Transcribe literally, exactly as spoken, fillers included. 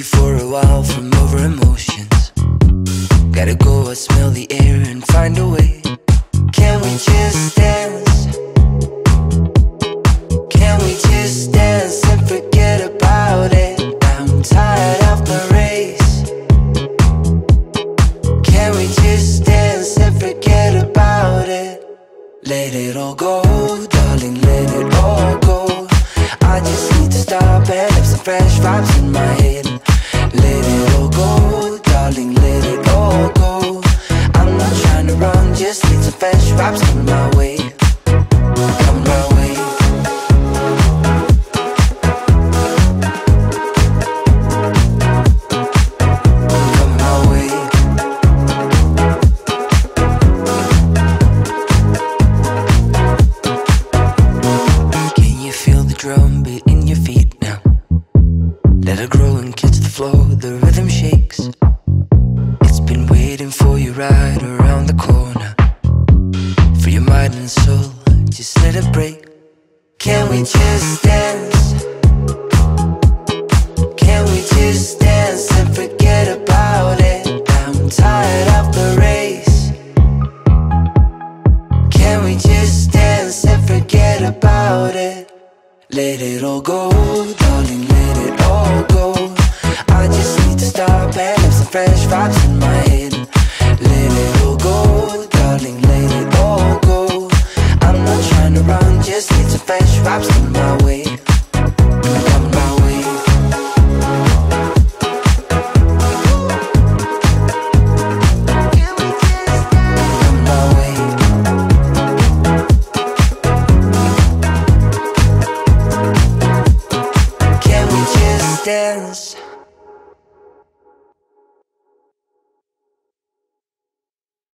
free for a while from over emotions. Gotta go, I smell the air and find a way. Can we just dance? Can we just dance and forget about it? I'm tired of the race. Can we just dance and forget about it? Let it all go, darling, let it all go. I just need to stop and have some fresh vibes in my head. Let it all go, darling, let it all go. I'm not trying to run, just need some fresh vibes coming my way. Coming my way. Coming my way. Can you feel the drum beat in your feet now? Let it grow and catch the flow, the rhythm shakes. It's been waiting for you right around the corner. For your mind and soul, just let it break. Can we just dance? Can we just dance and forget about it? I'm tired of the race. Can we just dance and forget about it? Let it all go, darling, let it all go. I just need to stop and have some fresh vibes in my head. Let it all go, darling, let it all go. I'm not trying to run, just need some fresh vibes coming my way. Coming my way. Coming my way. Can we just dance?